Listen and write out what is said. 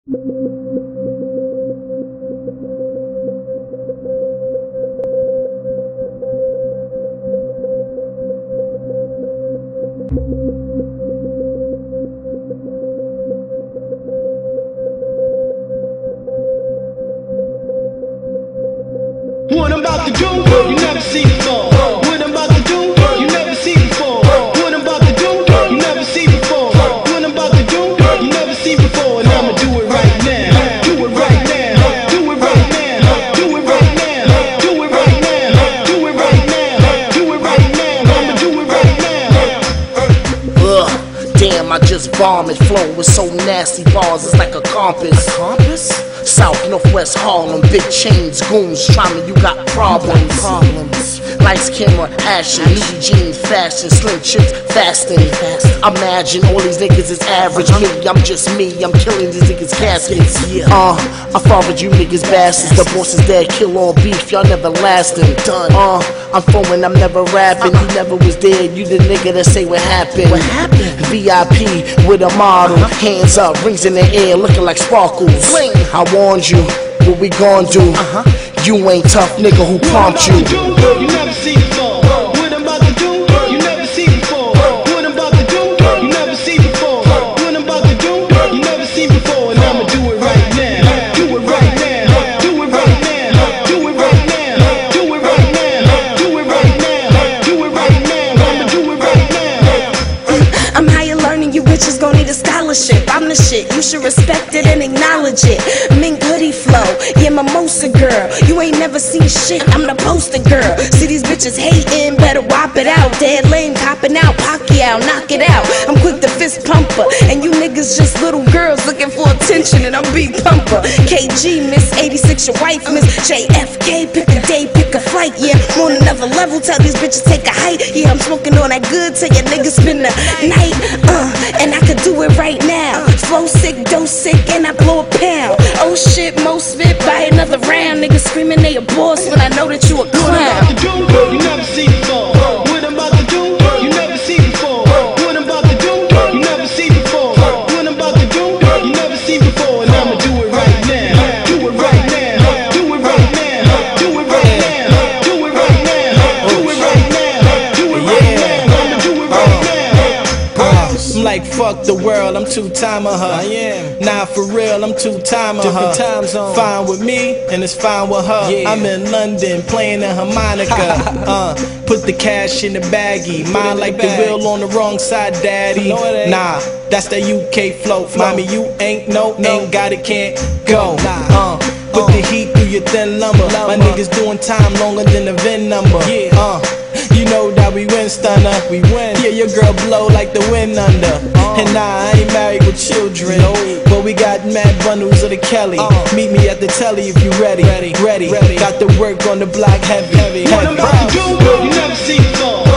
What I'm about to do, you never see before. What I'm about to do, you never see before. What I'm about to do, you never see before. What I'm about to do, you never see before. And I'ma do it right now. Do it right now. Do it right now. Do it right now. Do it right now. Do it right now. Do it right now. I'ma do it right now. Ugh, damn, I just bomb it. Flow with so nasty bars, it's like a compass. Compass? South, Northwest Harlem, big chains, goons, trauma, you got problems. Lights, camera, action, new jeans, fashion, slim chicks, fasting. Imagine all these niggas is average. Me, I'm just me, I'm killing these niggas' caskets. I followed you niggas bastards. The boss is dead, kill all beef, y'all never lasting. I'm flowing, I'm never rapping. You never was there, you the nigga that say what happened. What happened? VIP with a model, hands up, rings in the air, looking like sparkles. I warned you, what we gon' do? You ain't tough nigga who pumped you. You never see before. What I'm about to do, you never see before. What I'm about to do, you never see before. What I'm about to do, you never see before. And I'ma do it right now. Do it right now. Do it right now. Do it right now. Do it right now. Do it right now. Do it right now. I'ma do it right now. I'm higher learning, you bitches gon' need a scholarship. I'm the shit, you should respect it and acknowledge it. Mink hoodie flow, yeah, mimosa girl. You ain't never seen shit, I'm the poster girl. See these bitches hating, better whop it out. Dead lane copping out, Pacquiao, knock it out. I'm quick to fist pumper, and you niggas just little girls looking for attention, and I'm big pumper. KG, Miss 86, your wife, Miss JFK. Pick a day, pick a flight, yeah, I'm on another level. Tell these bitches take a hike, yeah, I'm smoking on that good. Tell your niggas spend the night, and I could do it right now. Flow sick, dose sick, and I blow a pound. Oh shit, most spit, buy another round. Niggas screaming they a boss when I know that you a clown. You never see before. What I'm about to do, you never see before. What I'm about to do, you never see before. What I'm about to do, you never see before. And I'ma do it right now. Do it right now. Do it right now. Do it right now. Do it right now. Do it right now. Do it right now. I'ma do it right now. I'm like fuck the world, I'm two-timer her. I am. Nah, for real, I'm two-timer her. Different time zone. Fine with me, and it's fine with her. Yeah. I'm in London, playing a harmonica. Put the cash in the baggie. Mine like the wheel on the wrong side, daddy. Nah, that's that UK flow. Mommy, you ain't got it, can't go. Put the heat through your thin lumber. My niggas doing time longer than the VIN number. You know that we win, stunner. We win. Yeah, your girl blow like the wind under. And nah, I ain't married with children. But we got mad bundles of the Kelly. Meet me at the telly if you ready. Ready. Got the work on the block heavy. What I'm about to do, you never see before.